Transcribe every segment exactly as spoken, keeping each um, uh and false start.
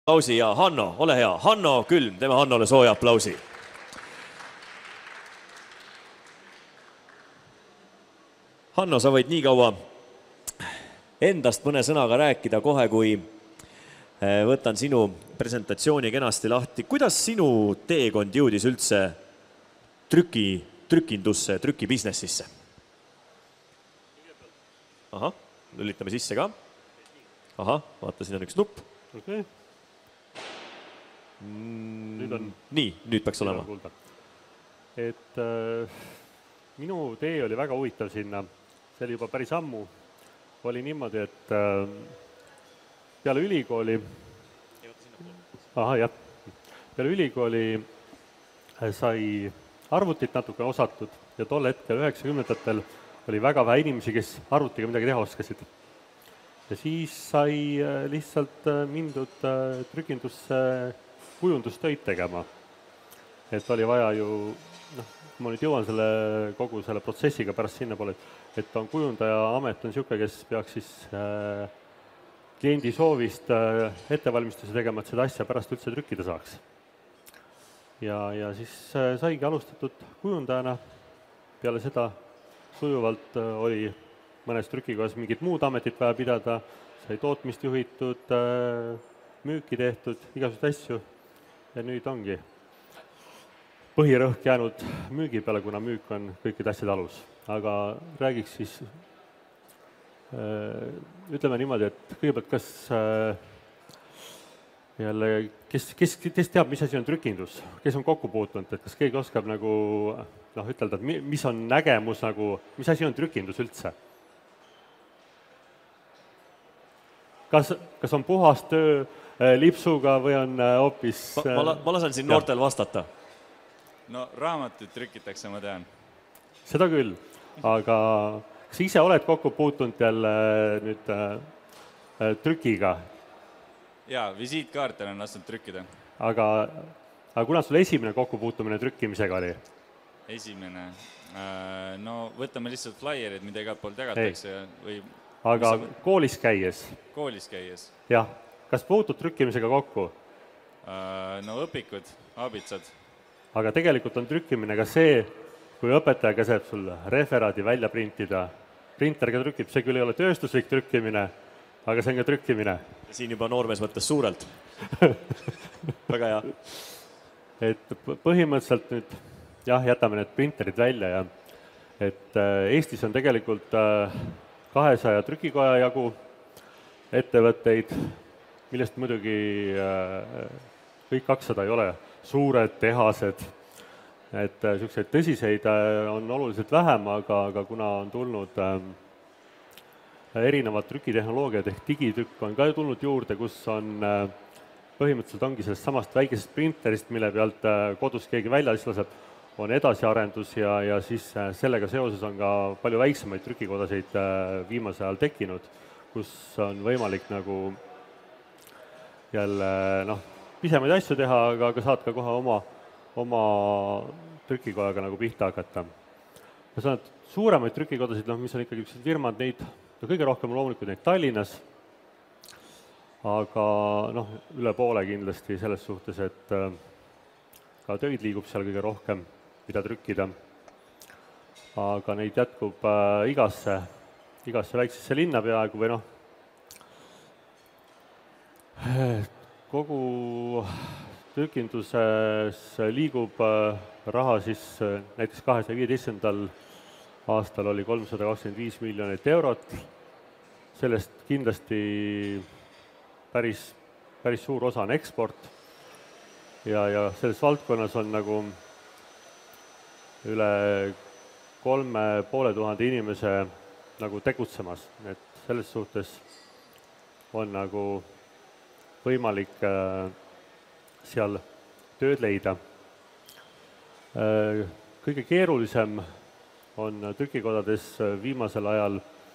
aplausi ja Hanno, ole hea. Hanno Külm, teeme Hannole sooja aplausi. Hanno, sa võid nii kaua endast mõne sõnaga rääkida kohe, kui võtan sinu presentatsiooni kenasti lahti. Kuidas sinu teekond jõudis üldse trüki, trükindusse, trükibusinessisse? Ahah, lülitame sisse ka. Ahah, vaata, siin on üks nupp. Okay. Nüüd on... Nii, nüüd peaks olema. Et äh, minu tee oli väga huvitav sinna. See oli juba päris ammu. Oli niimoodi, et äh, peale ülikooli... Aha, jah. Peale ülikooli sai arvutit natuke osatud ja tol hetkel üheksakümnendatel oli väga vähe inimesi, kes arvutiga midagi teha oskasid. Ja siis sai lihtsalt mindud trükindusse kujundustöid tegema. Et oli vaja ju, noh, ma nüüd jõuan selle, kogu selle protsessiga pärast sinna poole, et on kujundaja amet on siuke, kes peaks siis äh, kliendi soovist äh, ettevalmistuse tegema, et seda asja pärast üldse trükkida saaks. Ja, ja siis äh, saigi alustatud kujundajana. Peale seda sujuvalt äh, oli mõnes trükikojas mingid muud ametit vaja pidada, sai tootmist juhitud, müüki tehtud, igasugused asju ja nüüd ongi põhirõhk jäänud müügi peale, kuna müük on kõikide asjade alus. Aga räägiks siis, ütleme niimoodi, et kõigepealt kas jälle, kes, kes, kes teab, mis asi on trükindus, kes on kokku puutunud, et kas keegi oskab nagu, noh, ütelda, et mis on nägemus nagu, mis asi on trükindus üldse? Kas, kas on puhas töö lipsuga või on hoopis... Ma, ma, ma lasen siin noortel ja. Vastata. No raamatuid trükitakse, ma tean. Seda küll, aga kas ise oled kokku puutunud jälle nüüd äh, trükiga? Jaa, visiitkaarte on lasknud trükkida. Aga, aga kuna sul esimene kokkupuutumine trükkimisega oli? Esimene? Äh, no võtame lihtsalt flaierid, mida igalt poolt jagatakse. Või... Aga on... koolis käies? Koolis käies. Jah. Kas puutud trükkimisega kokku? No õpikud, abitsad. Aga tegelikult on trükkimine ka see, kui õpetaja käseb sul referaadi välja printida. Printer ka trükkib, see küll ei ole tööstuslik trükkimine, aga see on ka trükkimine. Siin juba noormees mõttes suurelt. Väga hea. Et põhimõtteliselt nüüd, jah, jätame need printerid välja ja et Eestis on tegelikult kahesaja trükikoja jagu ettevõtteid, millest muidugi kõik kakssada ei ole suured tehased, et selliseid tõsiseid on oluliselt vähem, aga, aga kuna on tulnud erinevad trükitehnoloogiad ehk digitrükk on ka tulnud juurde, kus on põhimõtteliselt ongi sellest samast väikesest printerist, mille pealt kodus keegi välja laseb, on edasiarendus ja, ja siis sellega seoses on ka palju väiksemaid trükikodasid viimase ajal tekkinud, kus on võimalik nagu jälle, noh, pisemaid asju teha, aga, aga saad ka kohe oma, oma trükikojaga nagu pihta hakata. Ja sa oled suuremaid trükikodasid, noh, mis on ikkagi üks firmad, neid no, kõige rohkem loomulikult neid Tallinnas, aga noh, üle poole kindlasti selles suhtes, et ka töid liigub seal kõige rohkem, mida trükkida. Aga neid jätkub äh, igasse, igasse väiksesse linna peaaegu või noh, kogu trükinduses liigub äh, raha siis äh, näiteks kahesaja viieteistkümnendal aastal oli kolmsada kakskümmend viis miljonit eurot. Sellest kindlasti päris, päris suur osa on eksport ja, ja selles valdkonnas on nagu üle kolme poole tuhande inimese nagu tegutsemas, et selles suhtes on nagu võimalik seal tööd leida. Kõige keerulisem on trükikodades viimasel ajal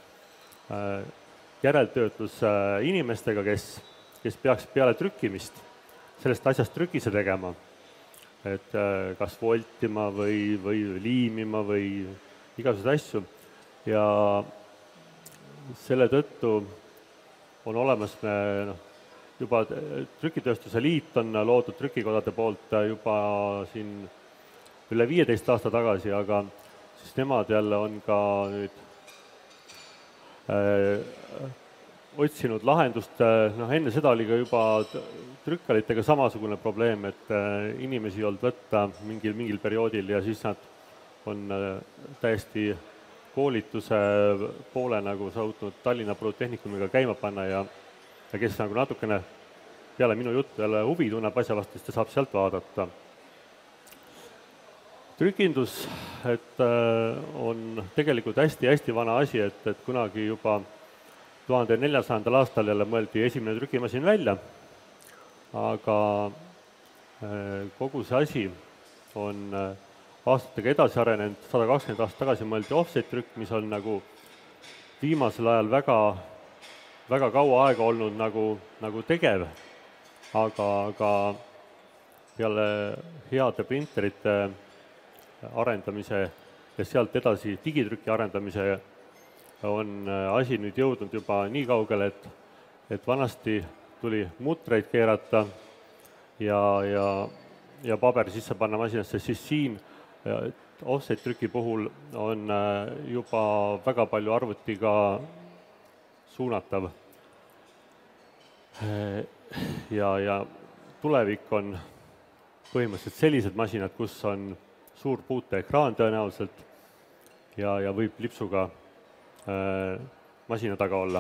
järeltöötlus inimestega, kes, kes peaks peale trükkimist sellest asjast trükise tegema. Et kas voltima või, või liimima või igasuguseid asju. Ja selle tõttu on olemas me, noh, juba Trükitööstuse Liit on loodud trükikodade poolt juba siin üle viieteist aasta tagasi, aga siis nemad jälle on ka nüüd äh, otsinud lahendust, noh enne seda oli ka juba trükkalitega samasugune probleem, et inimesi ei olnud võtta mingil, mingil perioodil ja siis nad on täiesti koolituse poole nagu sautnud Tallinna Polütehnikumiga käima panna ja, ja kes nagu natukene peale minu juttu jälle huvi tunneb asja vastu, siis ta saab sealt vaadata. Trükindus, et on tegelikult hästi-hästi vana asi, et, et kunagi juba tuhande neljasajandal aastal jälle mõeldi esimene trükimasin välja, aga kogu see asi on aastatega edasi arenenud, sada kakskümmend aastat tagasi mõeldi offset trükk, mis on nagu viimasel ajal väga, väga kaua aega olnud nagu, nagu tegev, aga, aga peale heade printerite arendamise ja sealt edasi digitrüki arendamise on asi nüüd jõudnud juba nii kaugele, et, et vanasti tuli mutreid keerata ja, ja, ja paber sisse panna masinasse, siis siin offset trüki puhul on juba väga palju arvutiga suunatav. Ja, ja tulevik on põhimõtteliselt sellised masinad, kus on suur puuteekraan tõenäoliselt ja, ja võib lipsuga masina taga olla.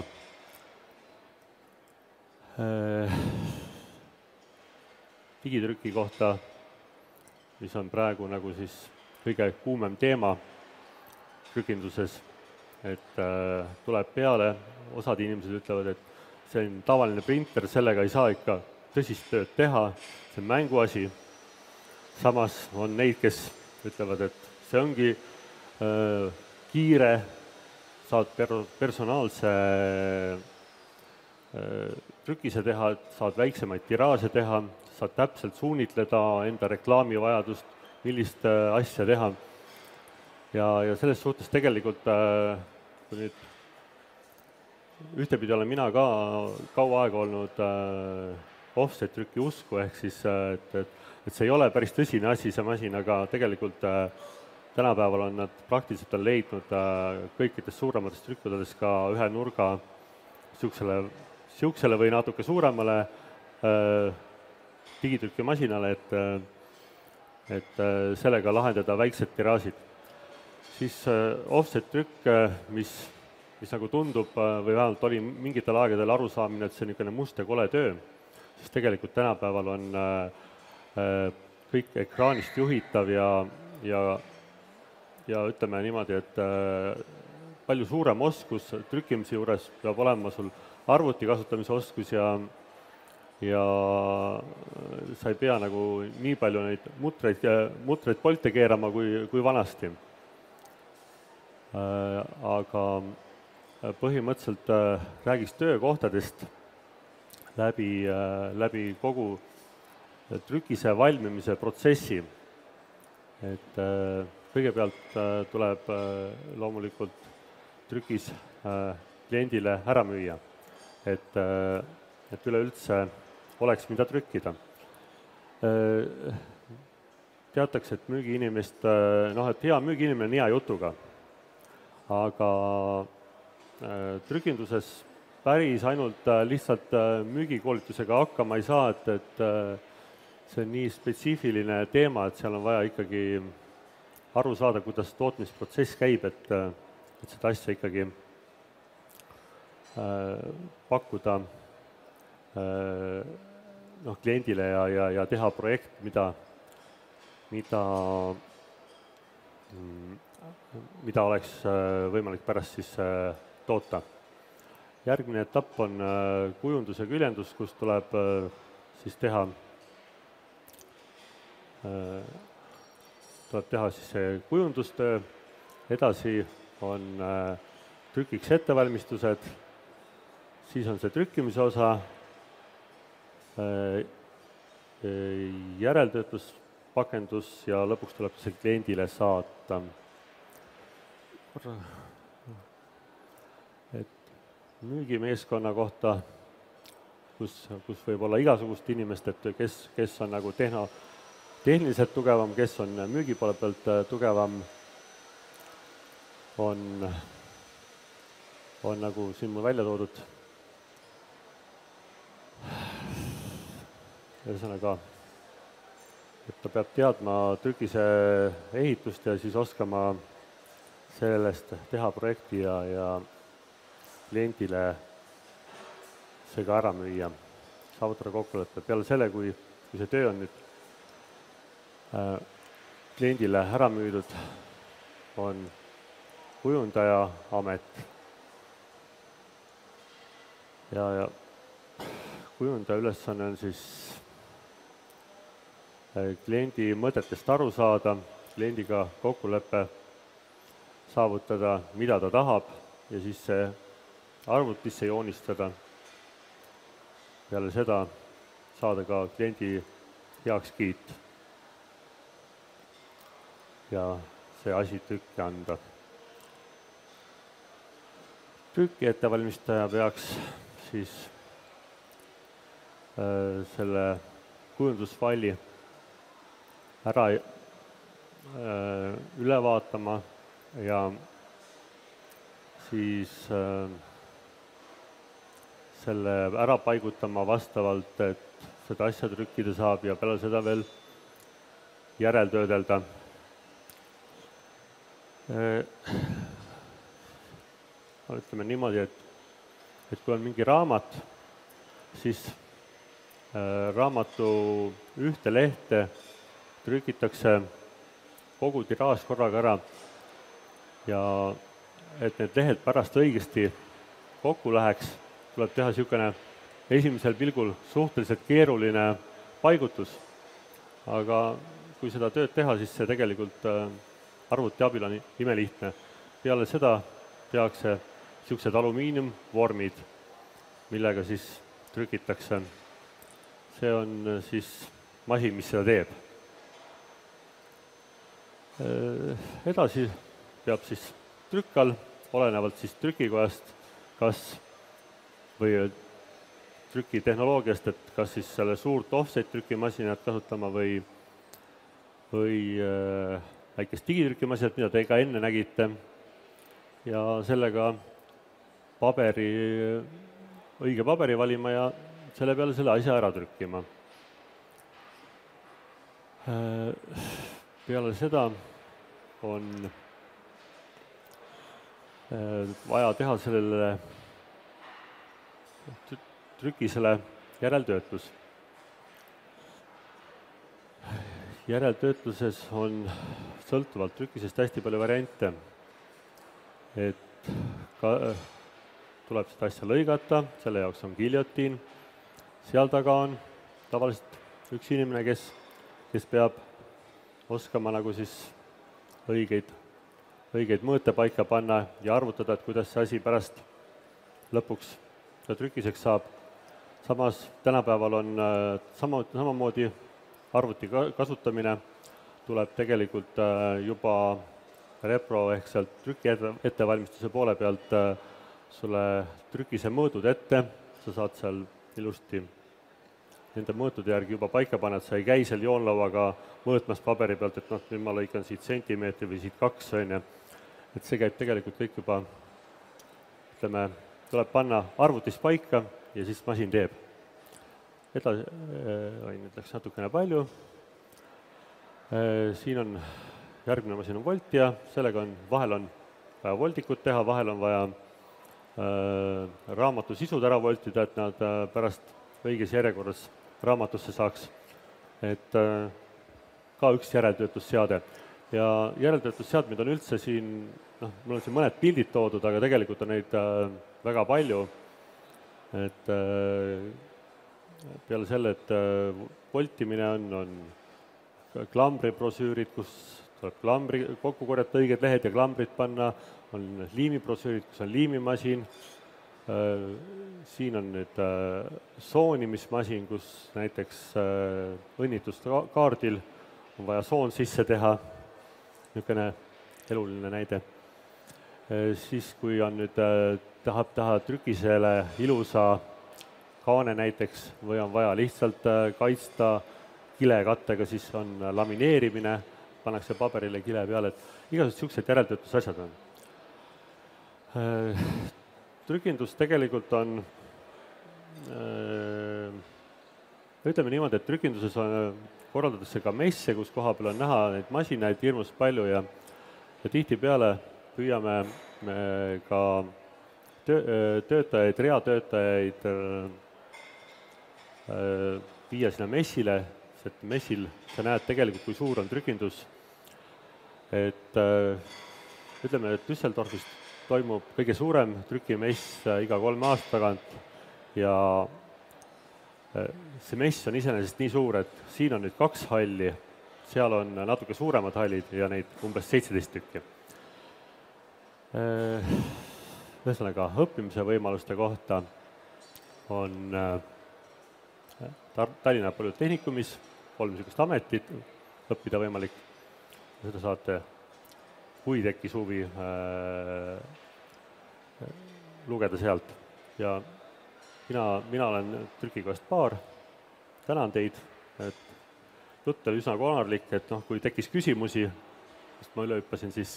Digitrüki kohta, mis on praegu nagu siis kõige kuumem teema trükinduses, et tuleb peale, osad inimesed ütlevad, et see on tavaline printer, sellega ei saa ikka tõsist tööd teha, see on mänguasi. Samas on neid, kes ütlevad, et see ongi äh, kiire, saad per personaalse trükise teha, saad väiksemaid tiraaže teha, saad täpselt suunitleda enda reklaamivajadust, millist asja teha. Ja, ja selles suhtes tegelikult, kui nüüd ühtepidi olen mina ka kaua aega olnud offset trüki usku, ehk siis, et, et, et see ei ole päris tõsine asi, see masin, aga tegelikult tänapäeval on nad praktiliselt on leidnud kõikides suuremates trükkodades ka ühe nurga siuksele, siuksele või natuke suuremale äh, digitrükimasinale, et, et sellega lahendada väiksed tiraažid. Siis äh, offset trükk, mis, mis nagu tundub või vähemalt oli mingitel aegadel arusaamine, et see on niisugune must ja kole töö, siis tegelikult tänapäeval on äh, kõik ekraanist juhitav ja, ja ja ütleme niimoodi, et palju suurem oskus trükkimise juures peab olema sul arvuti kasutamise oskus ja, ja sa ei pea nagu nii palju neid mutreid, mutreid polte keerama kui, kui vanasti. Aga põhimõtteliselt räägiks töökohtadest läbi, läbi kogu trükise valmimise protsessi. Et kõigepealt tuleb loomulikult trükis kliendile ära müüa, et, et üleüldse oleks mida trükkida. Teatakse, et müügiinimest, noh, et hea müügiinimene on hea jutuga, aga trükinduses päris ainult lihtsalt müügikoolitusega hakkama ei saa, et, et see on nii spetsiifiline teema, et seal on vaja ikkagi aru saada, kuidas tootmisprotsess käib, et, et seda asja ikkagi äh, pakkuda äh, noh, kliendile ja, ja, ja teha projekt, mida, mida, mida oleks võimalik pärast siis äh, toota. Järgmine etapp on äh, kujundus ja küljendus, kus tuleb äh, siis teha äh, tuleb teha siis see kujundustöö, edasi on trükiks ettevalmistused, siis on see trükkimise osa, järeltöötlus, pakendus ja lõpuks tuleb see kliendile saata. Et müügimeeskonna kohta kus, kus võib olla igasugust inimest, et kes, kes on nagu tehno, tehniliselt tugevam, kes on müügi poole pealt tugevam, on, on nagu siin mul välja toodud. Ühesõnaga, et ta peab teadma trükise ehitust ja siis oskama sellest teha projekti ja, ja kliendile see ka ära müüa, saavutada kokkuleppe. Peale selle, kui, kui see töö on nüüd äh, kliendile ära müüdud, on kujundaja amet. Ja, ja kujundaja ülesanne on siis kliendi mõtetest aru saada, kliendiga kokkuleppe saavutada, mida ta tahab ja siis see arvutisse joonistada. Peale seda saada ka kliendi heakskiit ja see asi trükki anda. Trüki ettevalmistaja peaks siis äh, selle kujundusfaili ära äh, üle vaatama ja siis äh, selle ära paigutama vastavalt, et seda asja trükkida saab ja peale seda veel järeltöödelda. Äh, ütleme niimoodi, et, et kui on mingi raamat, siis äh, raamatu ühte lehte trükitakse kogu tiraaž korraga ära ja et need lehed pärast õigesti kokku läheks, tuleb teha niisugune esimesel pilgul suhteliselt keeruline paigutus. Aga kui seda tööd teha, siis see tegelikult arvuti abil on imelihtne. Peale seda tehakse niisugused alumiiniumvormid, millega siis trükitakse. See on siis masin, mis seda teeb. Edasi peab siis trükkal, olenevalt siis trükikojast, kas või trükitehnoloogiast, et kas siis selle suurt offset trükimasinat kasutama või, või äh, väikest digitrükimasinat, mida te ka enne nägite, ja sellega paberi, õige paberi valima ja selle peale selle asja ära trükkima. Äh, Peale seda on vaja teha sellele trükisele järeltöötlus. Järeltöötluses on sõltuvalt trükisest hästi palju variante, et ka tuleb seda asja lõigata, selle jaoks on giljotiin, seal taga on tavaliselt üks inimene, kes, kes peab oskama nagu siis õigeid, õigeid mõõte paika panna ja arvutada, et kuidas see asi pärast lõpuks trükiseks saab. Samas tänapäeval on sama, samamoodi arvuti kasutamine, tuleb tegelikult juba repro ehk sealt trüki ettevalmistuse poole pealt sulle trükise mõõdud ette, sa saad seal ilusti nende mõõtude järgi juba paika panna, et sa ei käi seal joonlauaga mõõtmas paberi pealt, et noh, nüüd ma lõikan siit sentimeetri või siit kaks, on ju. Et see käib tegelikult kõik juba, ütleme, tuleb panna arvutis paika ja siis masin teeb. Edasi, oi, nüüd läks natukene palju. Siin on, järgmine masin on voltija, sellega on, vahel on vaja voldikut teha, vahel on vaja äh, raamatu sisud ära voltida, et nad äh, pärast õiges järjekorras raamatusse saaks, et äh, ka üks järeltöötlusseade. Ja järeltöötlusseadmeid on üldse siin, noh, mul on siin mõned pildid toodud, aga tegelikult on neid äh, väga palju, et äh, peale selle, et äh, voltimine on, on klambribrosüürid, kus tuleb klambri kokku korjata õiged lehed ja klambrid panna, on liimibrosüürid, kus on liimimasin, siin on nüüd soonimismasin, kus näiteks õnnituskaardil on vaja soon sisse teha, niisugune eluline näide. Siis, kui on nüüd, tahab teha trükisele ilusa kaane näiteks või on vaja lihtsalt kaitsta kilekattega, siis on lamineerimine, pannakse paberile kile peale, et igasugused niisugused järeltöötlusasjad on. Trükindus tegelikult on, ütleme niimoodi, et trükinduses on, korraldatakse ka messe, kus koha peal on näha neid masinaid hirmus palju ja, ja tihtipeale püüame me ka töö, töötajaid, reatöötajaid viia sinna messile, et messil sa näed tegelikult, kui suur on trükindus. Et ütleme, et Düsseldorfis toimub kõige suurem trükimess iga kolme aasta tagant ja see mess on iseenesest nii suur, et siin on nüüd kaks halli, seal on natuke suuremad hallid ja neid umbes seitseteist tükki. Ühesõnaga, õppimise võimaluste kohta on Tallinna Polütehnikumis kolm niisugust ametit õppida võimalik. Seda saate, kui tekkis huvi, lugeda sealt. Ja mina, mina olen trükikoest Paar. Tänan teid, et jutt oli üsna konarlik, et noh, kui tekkis küsimusi, sest ma üle hüppasin, siis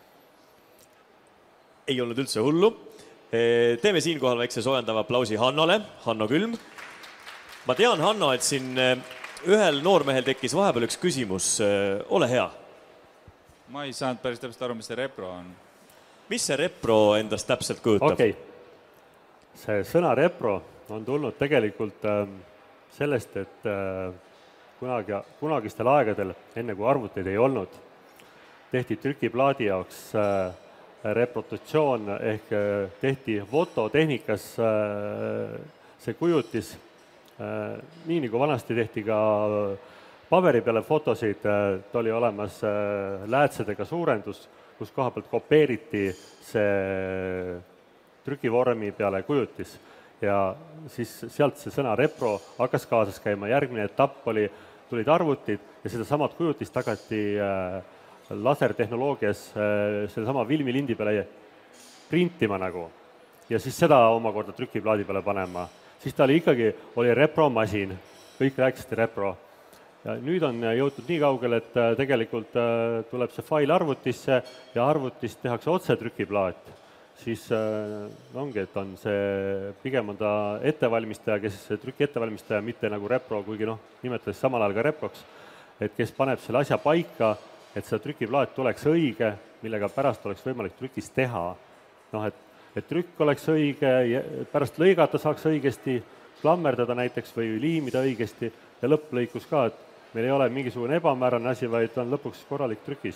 ei olnud üldse hullu. Teeme siinkohal väikse soojendava aplausi Hannole, Hanno Külm. Ma tean, Hanno, et siin ühel noormehel tekkis vahepeal üks küsimus. Ole hea. Ma ei saanud päris täpselt aru, mis see repro on. Mis see repro endast täpselt kujutab? Okei. Okay. See sõna repro on tulnud tegelikult sellest, et kunagi, kunagistel aegadel, enne kui arvuteid ei olnud, tehti trükiplaadi jaoks reprotatsioon ehk tehti fototehnikas see kujutis. Nii nagu vanasti tehti ka paberi peale fotosid, ta oli olemas läätsedega suurendus, kus koha pealt kopeeriti see trükivormi peale kujutis. Ja siis sealt see sõna repro hakkas kaasas käima. Järgmine etapp oli, tulid arvutid ja seda samad kujutist tagati lasertehnoloogias selle sama filmilindi peale printima nagu. Ja siis seda omakorda trükiplaadi peale panema. Siis ta oli ikkagi, oli repromasin, kõik rääkisid repro. Ja nüüd on jõutud nii kaugel, et tegelikult tuleb see fail arvutisse ja arvutist tehakse otse trükiplaat. Siis ongi, et on see, pigem on ta ettevalmistaja, kes trüki ettevalmistaja, mitte nagu repro, kuigi noh, nimetades samal ajal ka reproks, et kes paneb selle asja paika, et see trükiplaat tuleks õige, millega pärast oleks võimalik trükis teha. Noh, et et trükk oleks õige, pärast lõigata saaks õigesti, klammerdada näiteks või liimida õigesti ja lõpplõikus ka, et meil ei ole mingisugune ebamäärane asi, vaid on lõpuks korralik trükis.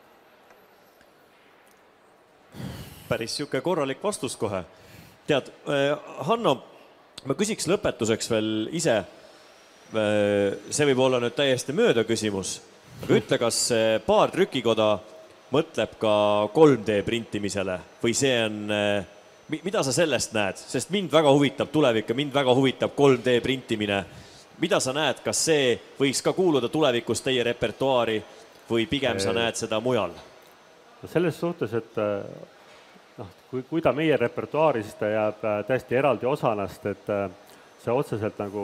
Päris siuke korralik vastus kohe. Tead, Hanno, ma küsiks lõpetuseks veel ise, see võib olla nüüd täiesti mööda küsimus, aga ütle, kas Paar trükikoda mõtleb ka kolm D printimisele või see on, mida sa sellest näed? Sest mind väga huvitab tulevik ja mind väga huvitab kolm D printimine. Mida sa näed, kas see võiks ka kuuluda tulevikus teie repertuaari või pigem sa näed seda mujal? Selles suhtes, et noh, kui, kui ta meie repertuaari, siis ta jääb täiesti eraldi osanast, et see otseselt nagu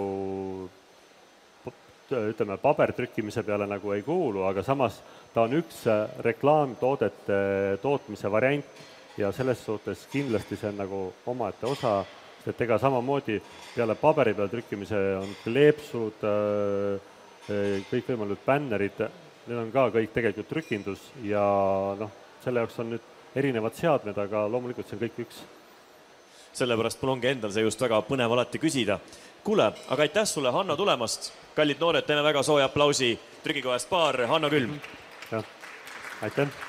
ütleme, pabertrükkimise peale nagu ei kuulu, aga samas ta on üks reklaamtoodete tootmise variant ja selles suhtes kindlasti see on nagu omaette osa, et ega samamoodi peale paberi peal trükkimise on kleepsud, kõik võimalikud bännerid, need on ka kõik tegelikult trükindus ja noh, selle jaoks on nüüd erinevad seadmed, aga loomulikult see on kõik üks. Sellepärast mul ongi endal see just väga põnev alati küsida. Kuule, aga aitäh sulle, Hanno, tulemast. Kallid noored, teeme väga sooja aplausi trükikoest Paar, Hanno Külm. Ja, aitäh.